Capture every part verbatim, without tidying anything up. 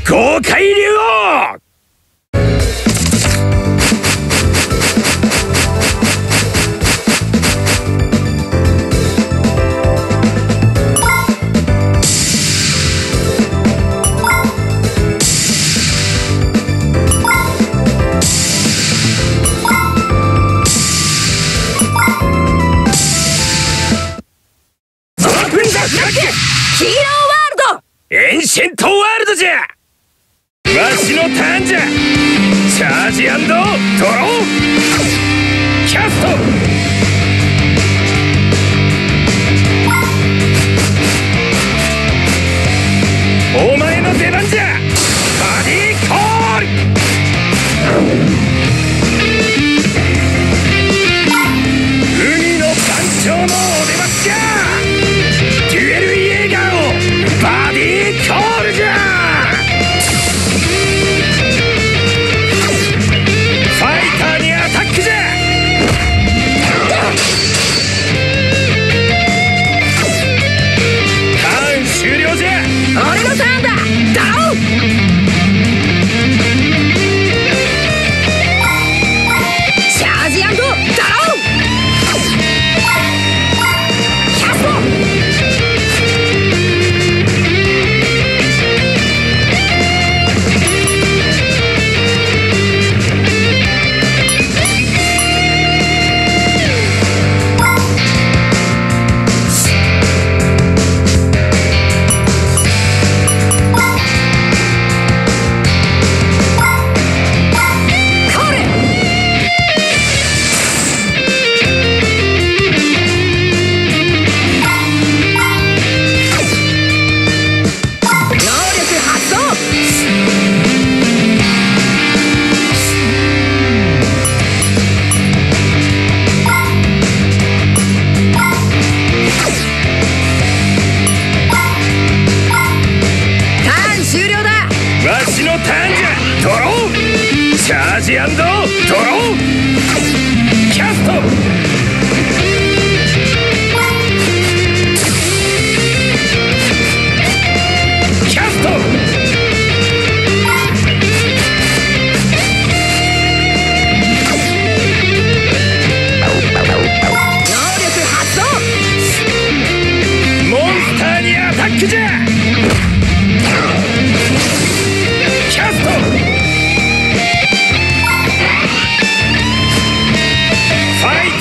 豪快竜王。 ヒーローワールド、 エンシェントワールドじゃ。わしのターンじゃ。チャージ&ドローキャスト。お前の出番じゃ。バディコール。海の番長のお出ましじゃ。デュエルイエーガーをバディコールじゃ。ファイターにアタックじゃ。ターン終了じゃ。 俺のターンだ。ドローチャージ&ドローキャスト。 チャージ&ドローキャスト。キャスト。 能力発動。 モンスターにアタックじゃ。キャスト。ファイ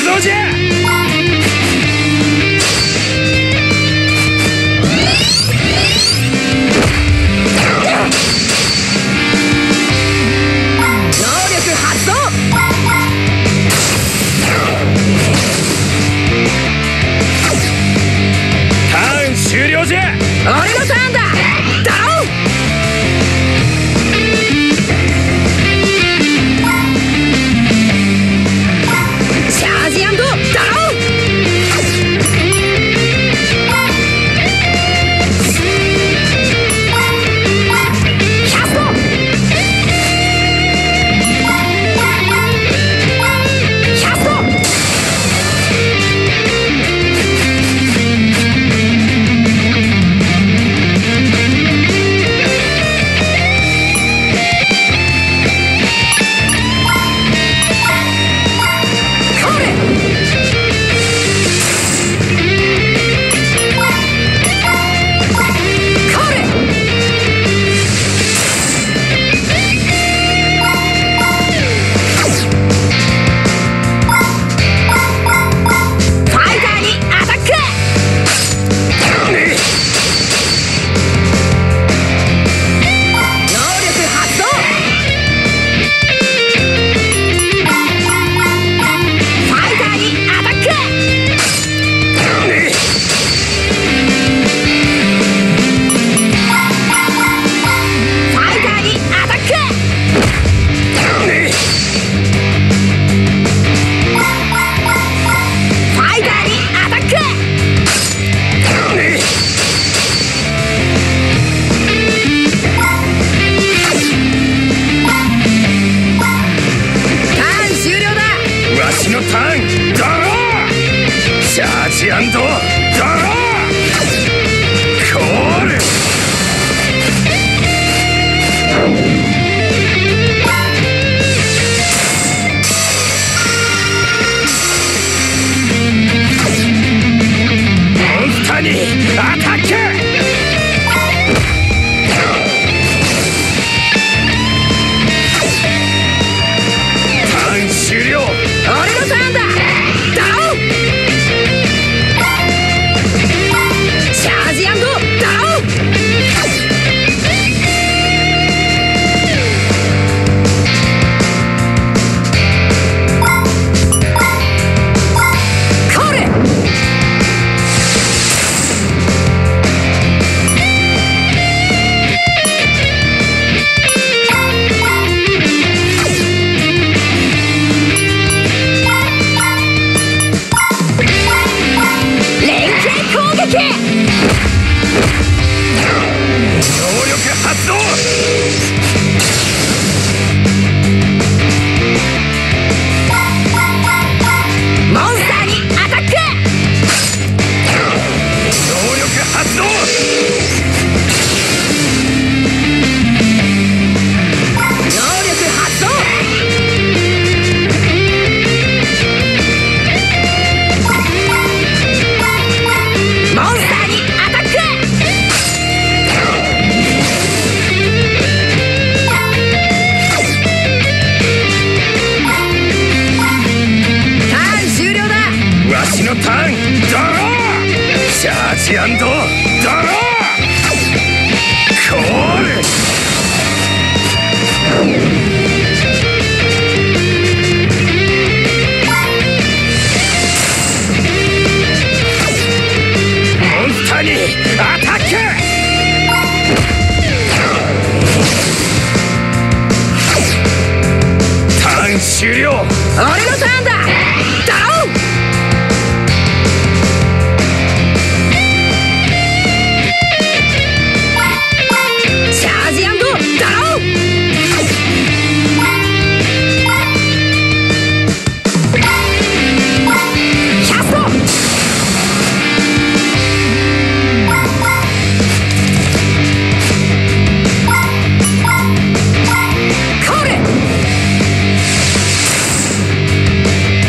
発動じゃ。終了じゃ。 俺のターンだ。ドロー。チャージ&ドロー。キャスト。キャスト。 終了。俺のターンだ。ドロー。チャージ&ドロー。キャスト。コール。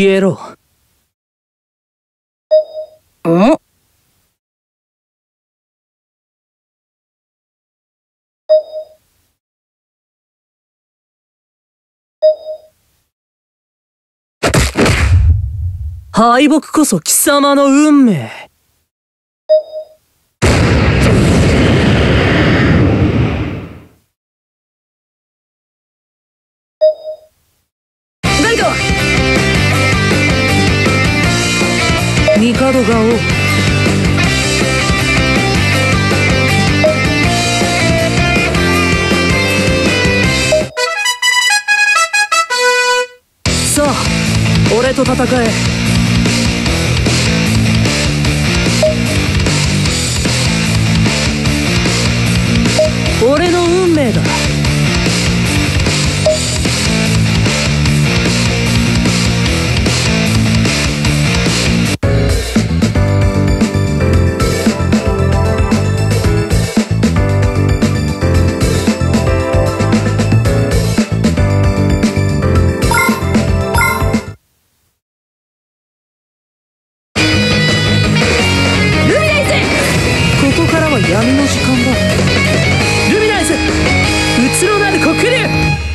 消えろ。 ん？ 敗北こそ貴様の運命。 何か帝が王。さあ、俺と戦え。俺の運命だ。ここからは闇の時間だ。ルミナイズ、うつろなる黒竜。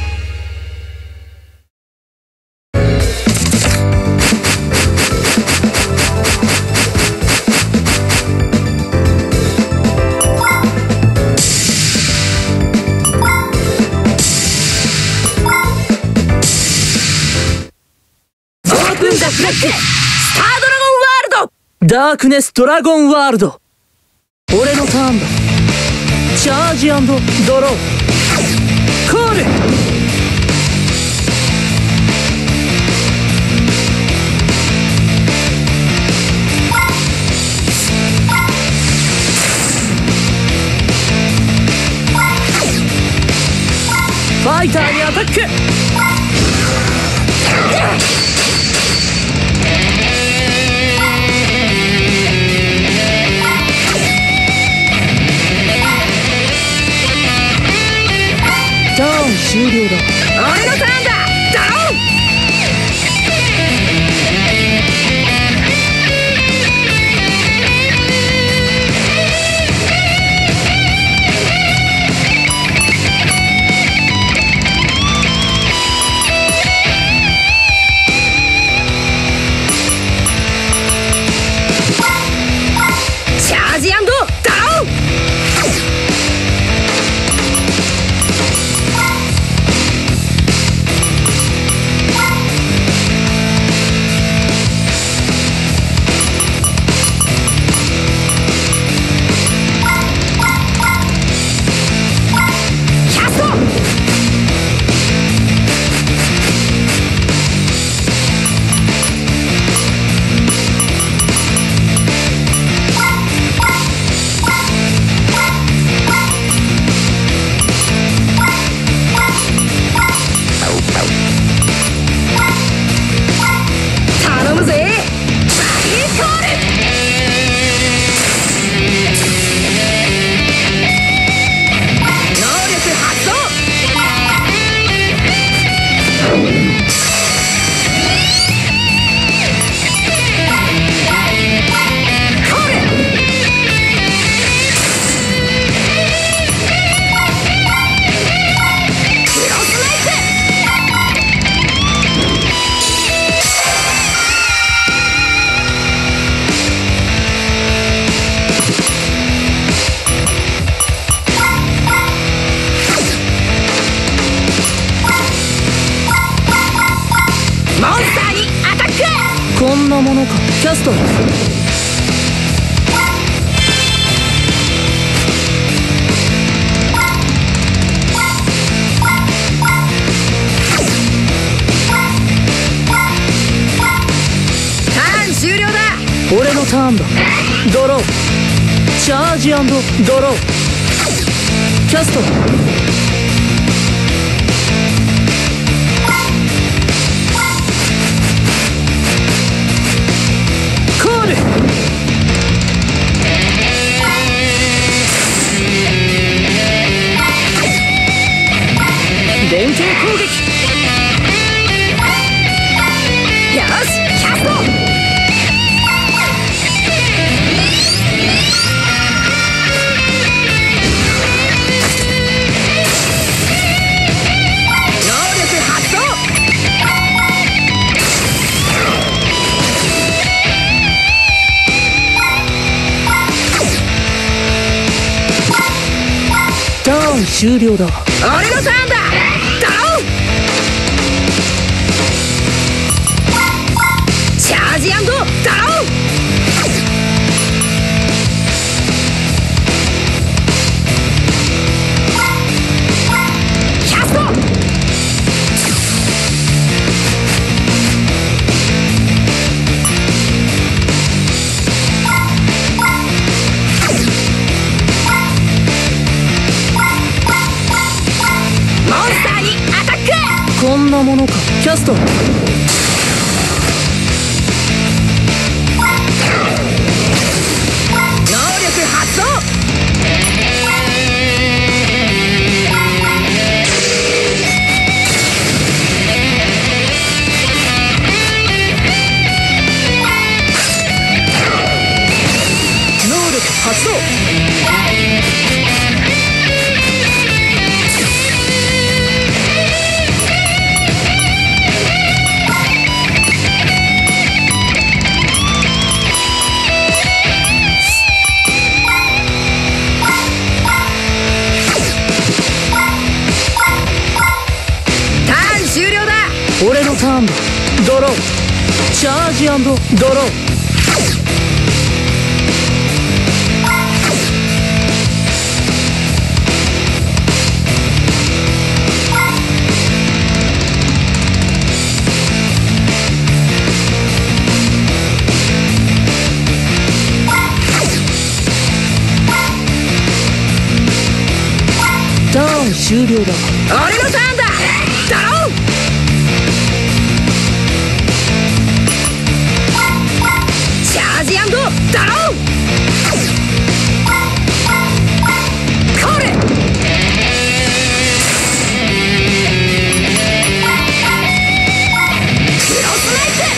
オープンザフラッグスタードラゴンワールド。 ダークネスドラゴンワールド。俺のターンだ。チャージ&ドロー。コール。ファイターにアタック。ターン終了だ。 俺のターンだ。ドロー。チャージ&ドロー。頼むぜ。バディコール。能力発動。コール。クロスナイツ。モンスターにアタック。 こんなものか。キャスト。 ターン終了だ。 俺のターンだ。ドロー。チャージ&ドロー。キャスト。コール。連携攻撃。 よし。 ン終了だ。 俺のターンだ。ドロー。チャージ&ドロー。キャスト。モンスターにアタック。 こんなものか。キャスト。 発動。ターン終了だ。 俺のターンだ。ドロー。チャージ&ドロー。ターン終了だ。 俺のターンだ。ドロー。チャージ&ドロー。コール。クロスナイツ。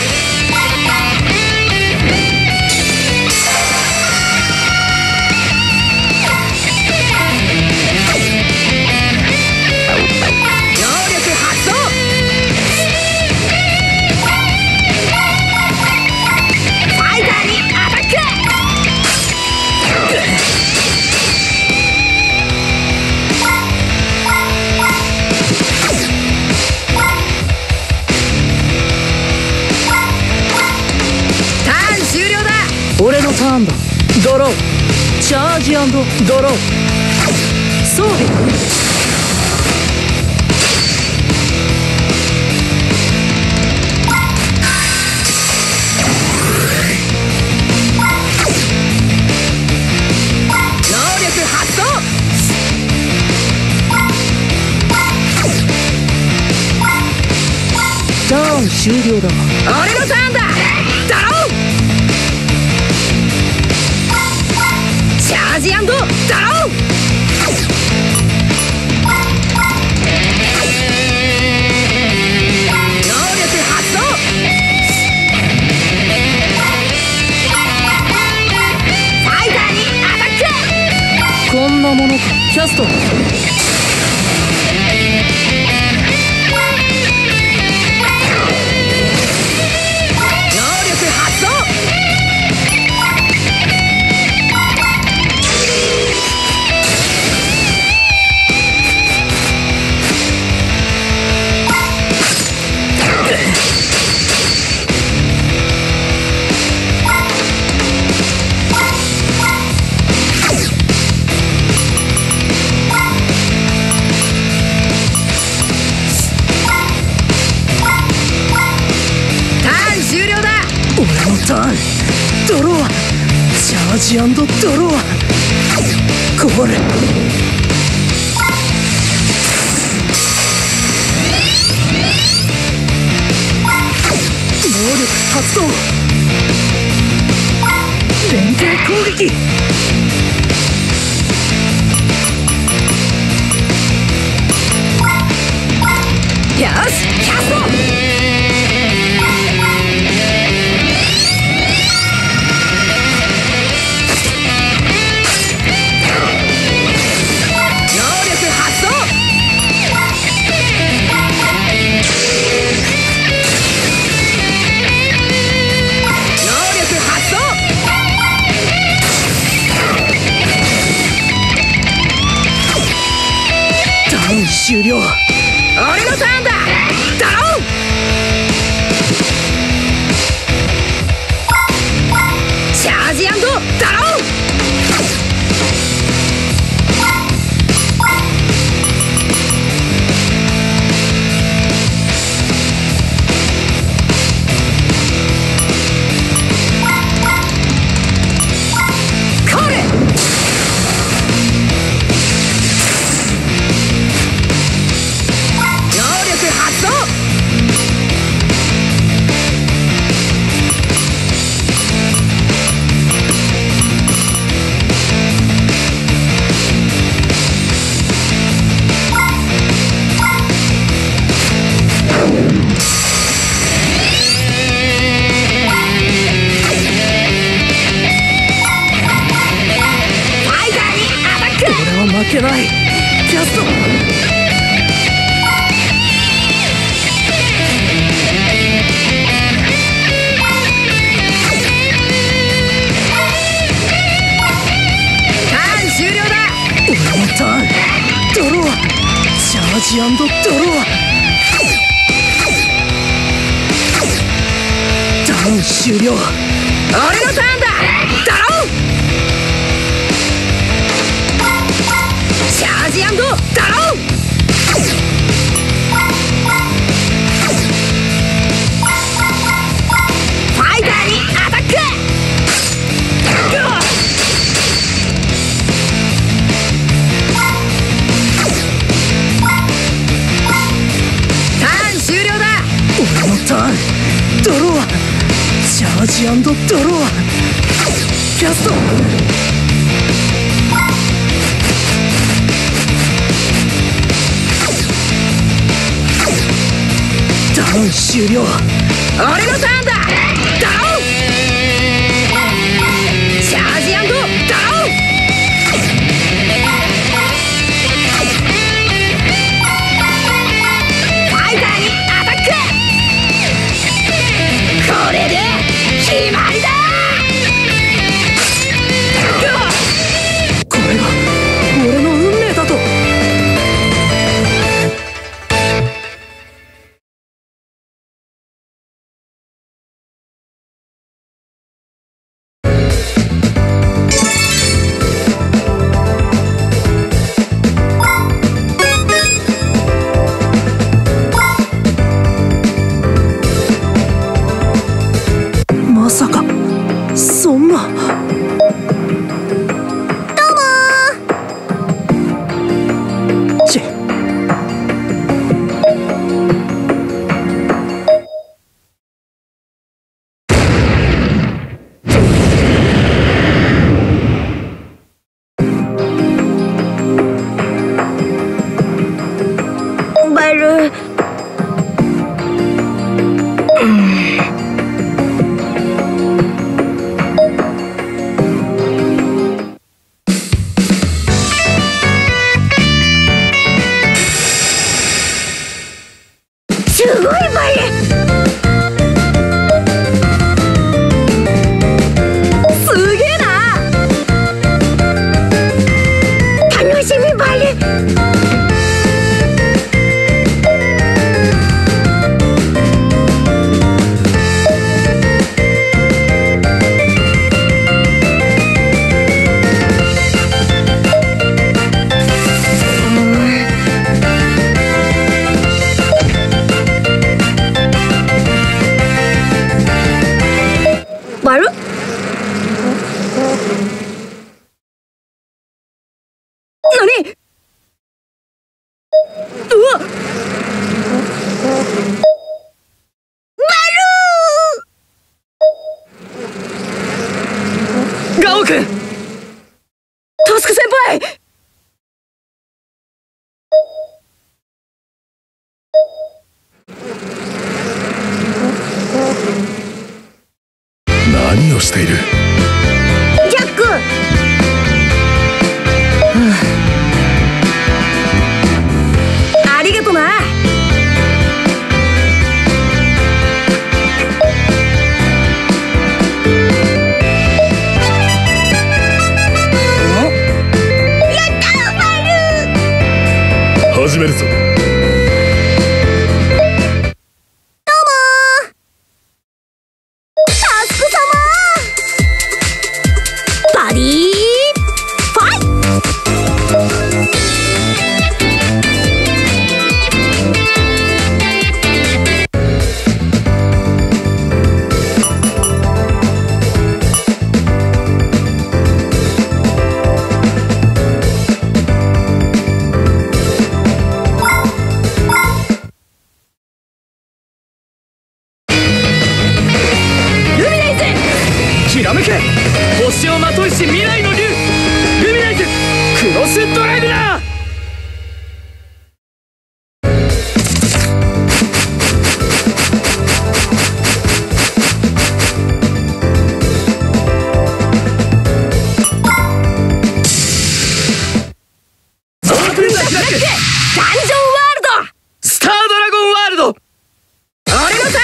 俺のターンだ。ドロー。チャージ&ドロー。装備。 能力発動。 ターン終了だ。 俺のターンだ。ドロー。チャージ&ドロー。能力発動。ファイターにアタック。 こんなものか。キャスト。俺のターン。ドロー。チャージ&ドロー。ゴール。能力発動。連携攻撃。 よし、キャスト。 終了。 俺のターンだ。ドロー。チャージ&ドロー。 負けない。キャスト。 ターン終了だ。 俺のターン。ドロー。チャージ&ドロー。ターン終了。 俺のターンだ。ドロー。チャージ&ドロー。ファイターにアタック。ターン終了だ。 俺のターン。ドロー。チャージ&ドロー。キャスト。ターン終了。 俺のターンだ。ドロー。チャージ&ドロー。ファイターにアタック。これで決まりだ。 これが俺の運命だと。まさかそんな。チッ。 バル。すごいバル。すげえな。楽しみバル。バル？何？うわっ！バル！ガオ君！トスク先輩！ 何をしている？ ジャック！ありがとな。 外始めるぞ。 ひらめけ、星をまといし未来の竜、ルミナイズクロスドライブだ。オープンザフラッグ、 ダンジョンワールド、 スタードラゴンワールド。 俺のターンだ。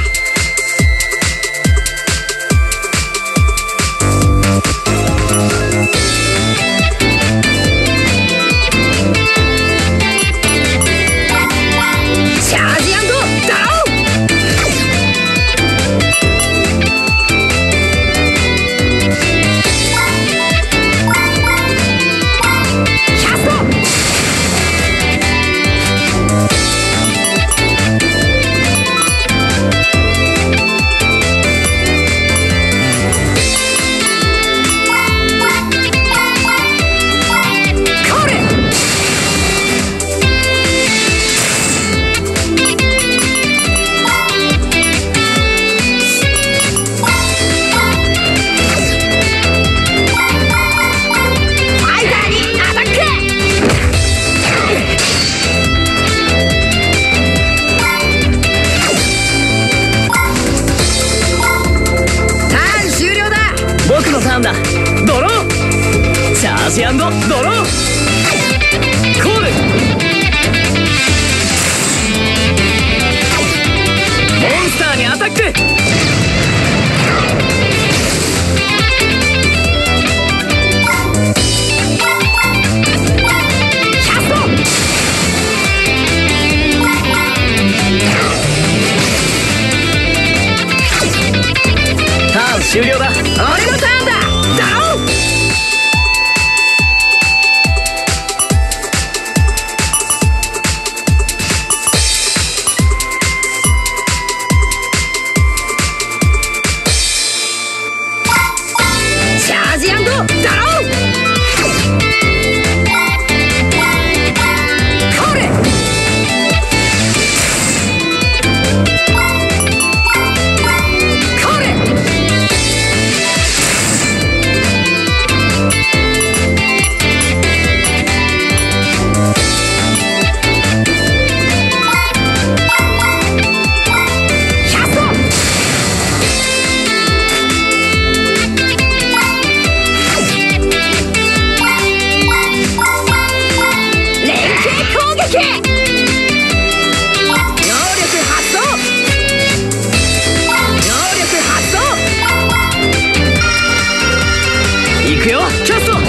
僕のターンだ。ドロー、チャージ&ドロー、コール、モンスターにアタック。ターン終了だ。 俺のターンだ。ダロー。チャージ&ダロー。コール。コール。 行くよ、キャスト。 能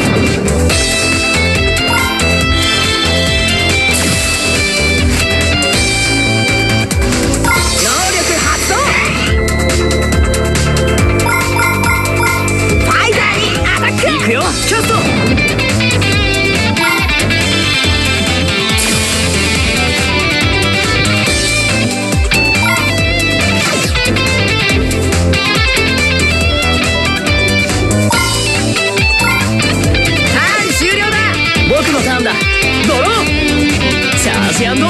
力発動。ファイターにアタック。 行くよ、キャスト。僕のターンだ。ドロー、チャージ&ドロー、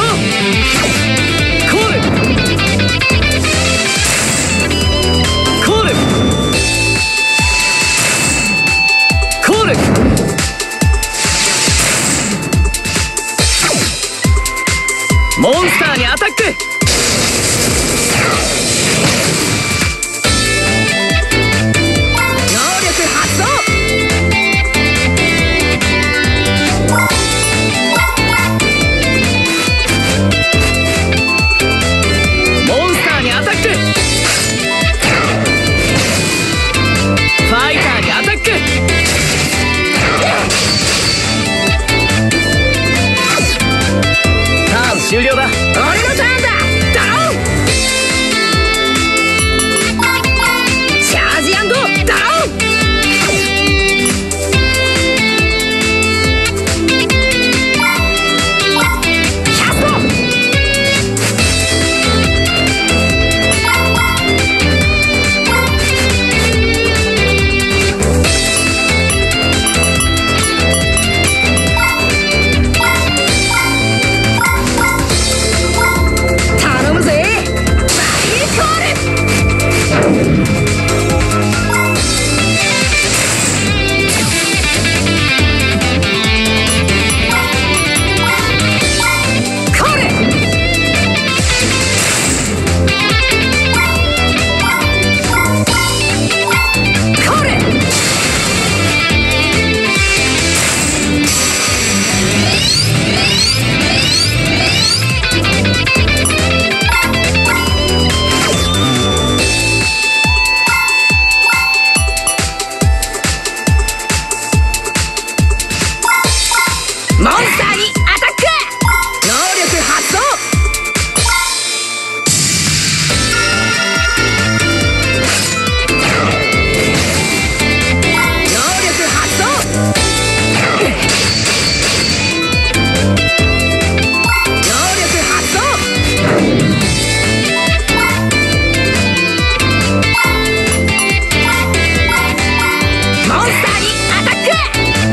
コール、コール、コール、モンスターにアタック。 能力発動。 ファイターにアタック。 モンスターにアタック。能力発動。能力発動。能力発動。モンスターにアタック。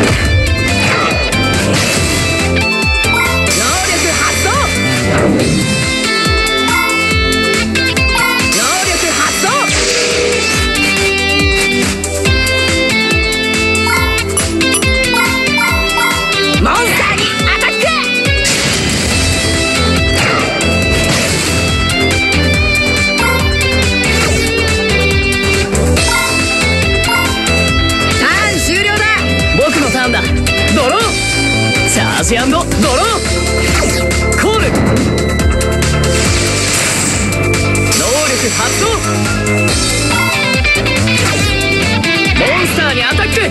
ドロー。チャージ&ドロー。コール。能力発動。モンスターにアタック。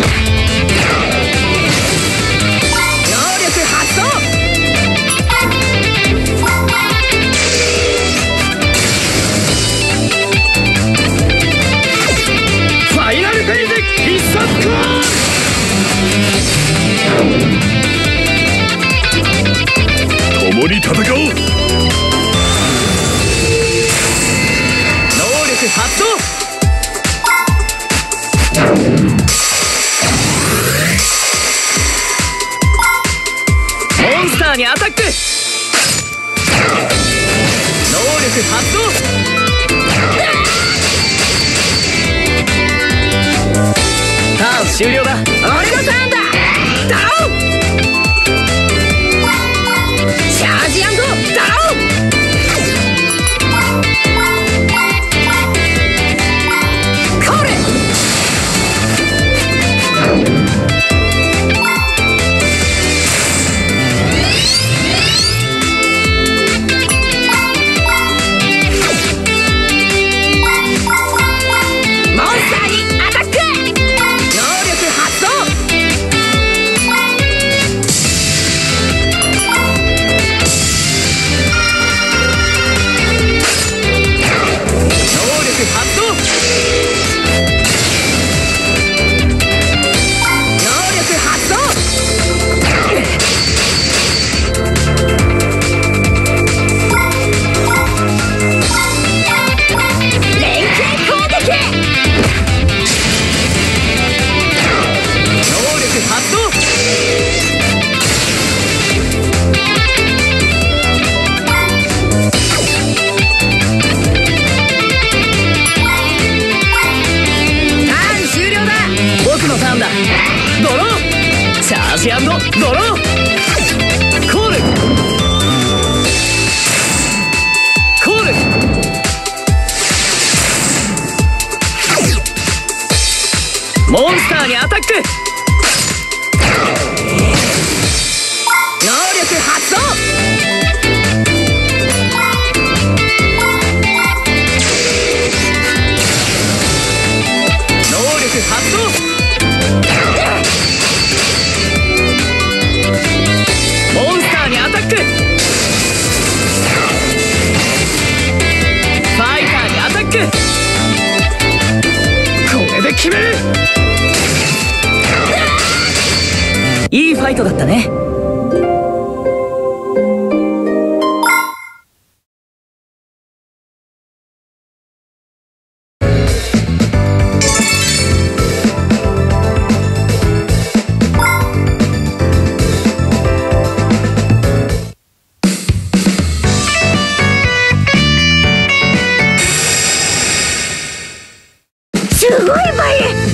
能力発動。ファイナルフェイズ必殺コール。 共に戦おう。 能力発動。モンスターにアタック。能力発動。ターン終了だ。俺のターンだ。ドロー。チャージ&ドロー。コール。モンスターにアタック。能力発動。発動。能力発動。連携攻撃。能力発動。ドロー。チャージ&ドロー。コール。コール。モンスターにアタック。能力発動。能力発動。モンスターにアタック。ファイターにアタック。これで決める。いいファイトだったね。すごいバイエ。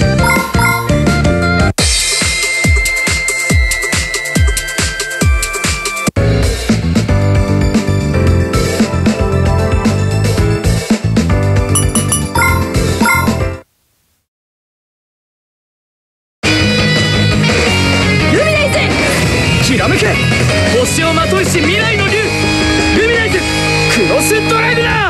ひらめけ。星をまといし未来の竜。ルミナイズクロスドライブだ。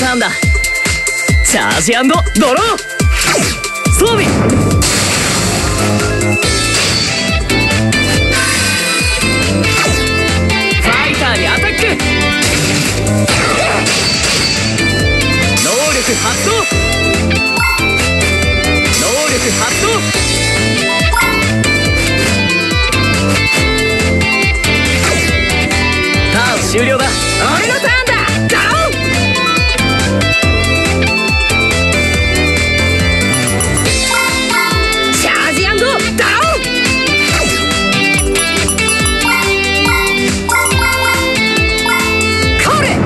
ターンだ。チャージ&ドロー。装備。ファイターにアタック。能力発動。能力発動。ターン終了だ。 俺のターンだ。ドロー。チャージ&ドロー。これ。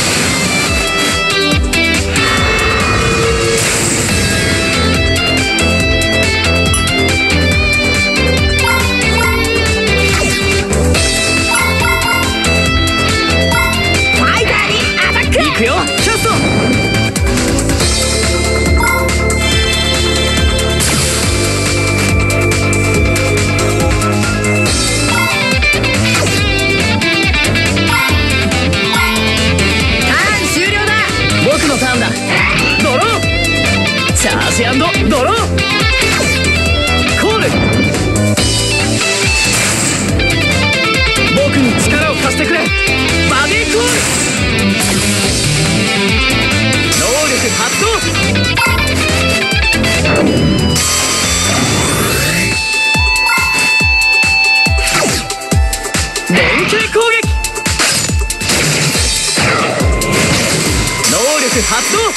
ファイターにアタック。 いくよ、キャスト。 ターン終了だ。 僕のターンだ。ドロー。チャージ&ドロー。コール。僕に力を貸してくれ。バディコール。能力発動。連携攻撃。能力発動。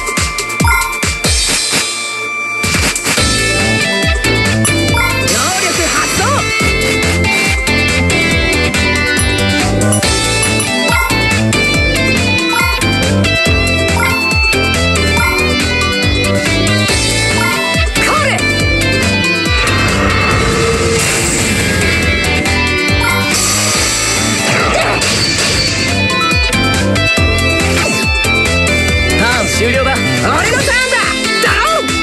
能力発動。これ。 ターン終了だ。 俺のターンだ。ドロー。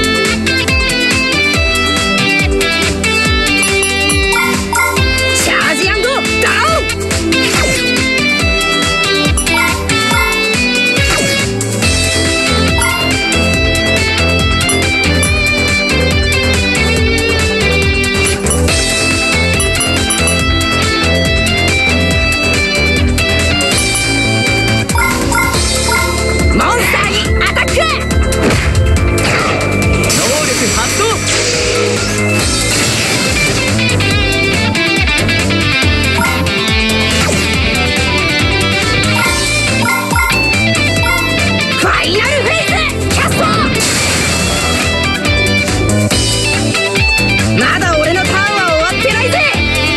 チャージ&ドロー。モンスターにアタック。 能力発動。 ファイナルフェイズキャスト。まだ俺のターンは終わってないぜ。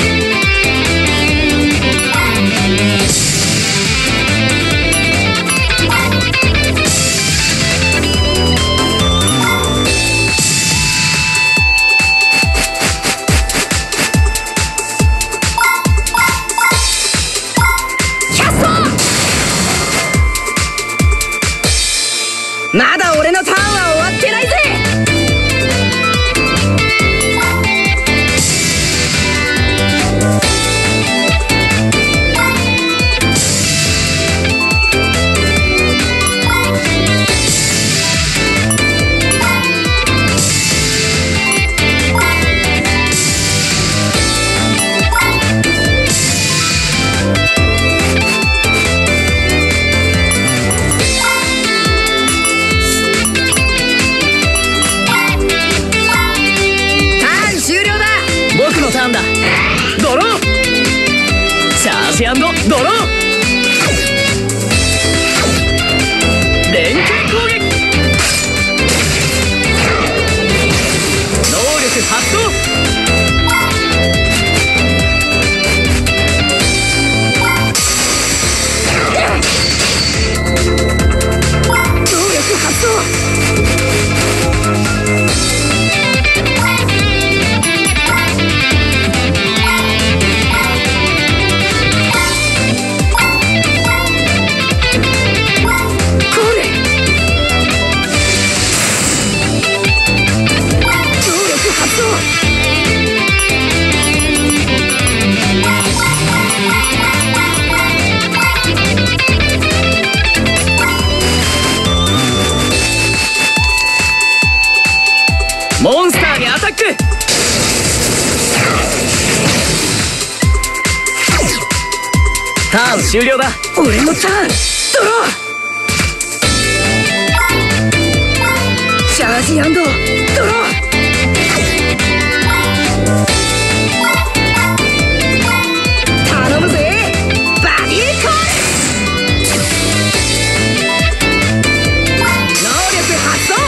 キャスト。まだ俺のターンは終わってないぜ。ターン終了だ。 僕のターンだ。ドロー。チャージ&ドロー。連携攻撃。能力発動。 能力発動。 終了だ。 俺のターンドロー。チャージ&ドロー。頼むぜバディコール。能力発動。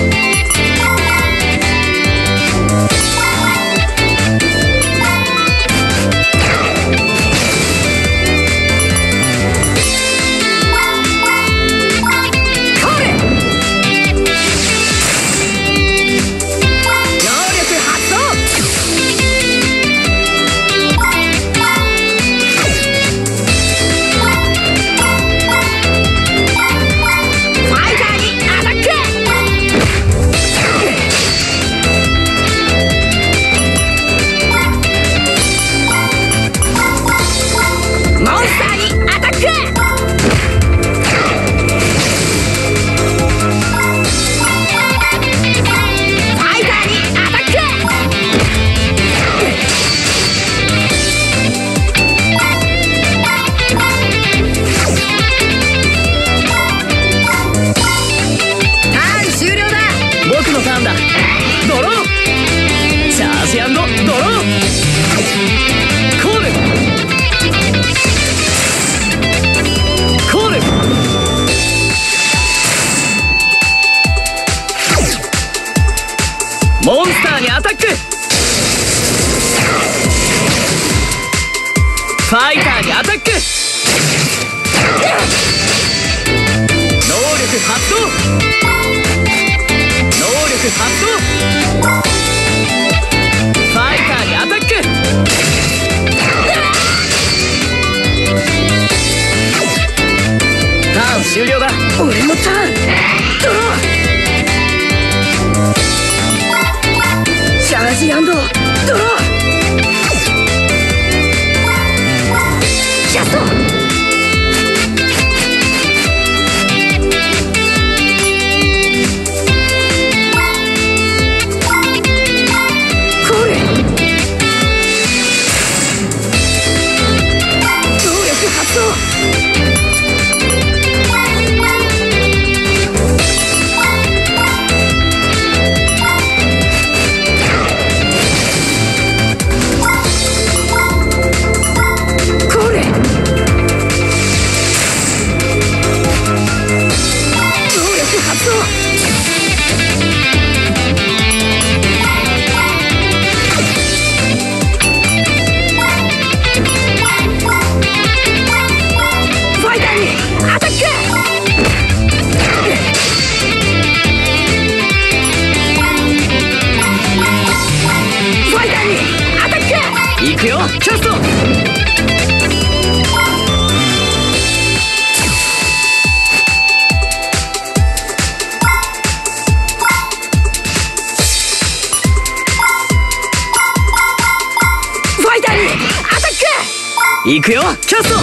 モンスターにアタック。ファイターにアタック。能力発動。能力発動。ファイターにアタック。ターン終了だ。 俺のターンドロー。チャージ&ドロー。キャスト。これ能力発動。 行くよキャスト。 ファイターにアタック。 行くよキャスト。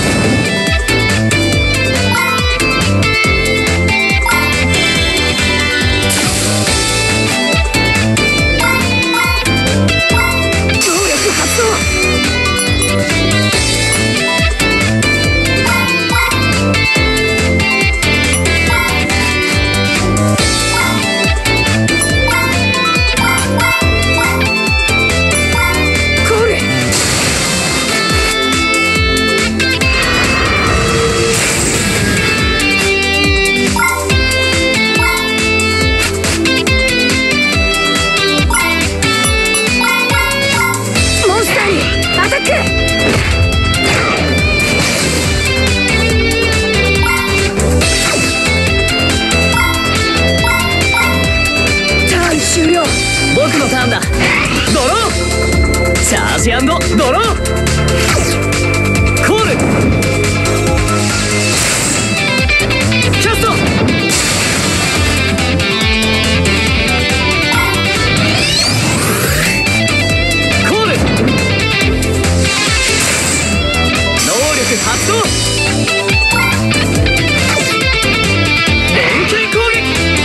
僕のターンだ。ドロー。チャージ&ドロー。コール。キャスト。コール。能力発動。連携攻撃。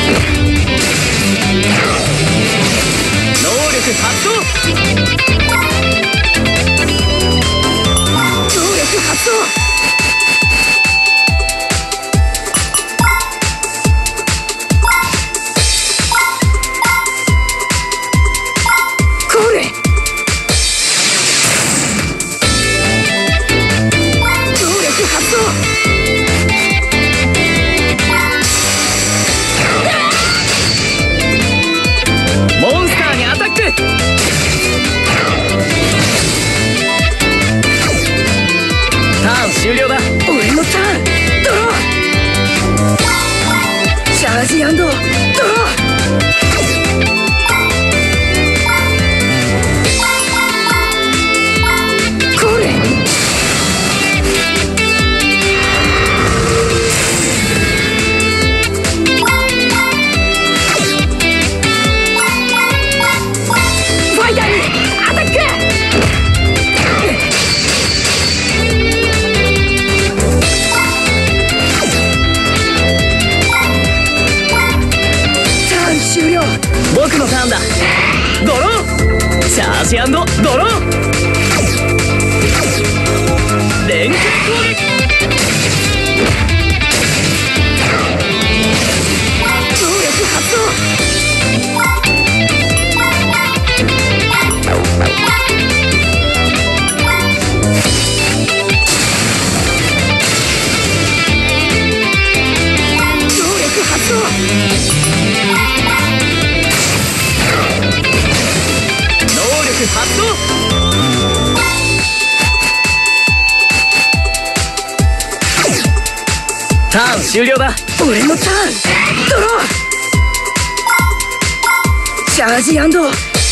能力発動。能力発動。 ターン終了だ。 俺のターン。ドロー。チャージ&ドロー。これ。ファイターにアタック。終了。 僕のターンだ。ドロー。チャージ&ドロー。連携攻撃。 能力発動。能力発動。 発動。ターン終了だ。 俺のターン。ドロー。チャージ&ドロー。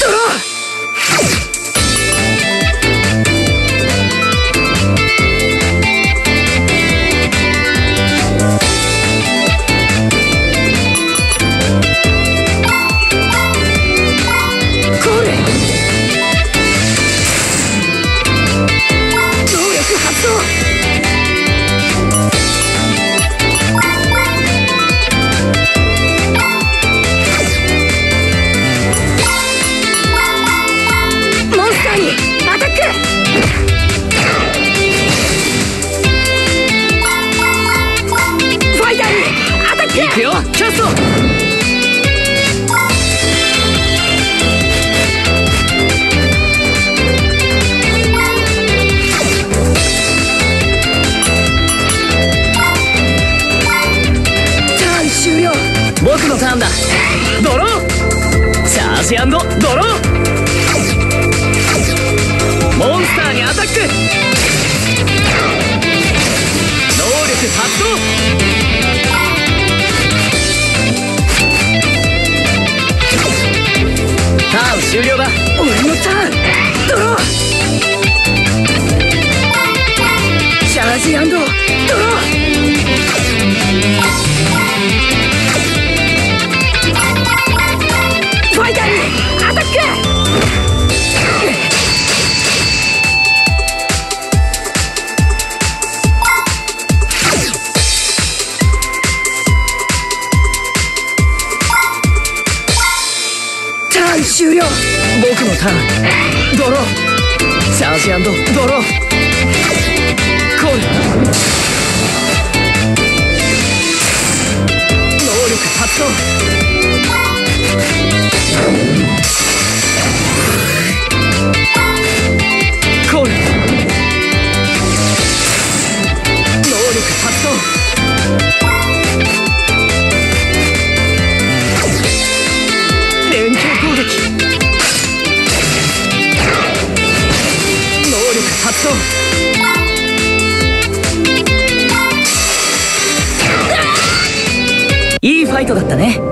行くよ、キャスト。 ターン終了。 僕のターンだ。ドロー。チャージ&ドロー。モンスターにアタック。能力発動。ターン終了だ。 俺のターン。ドロー。チャージ&ドロー。ファイターにアタック。ターン終了。 僕のターン。ドロー。チャージ&ドロー。コール。能力発動。コール。能力発動。連携攻撃。能力発動。いいファイトだったね。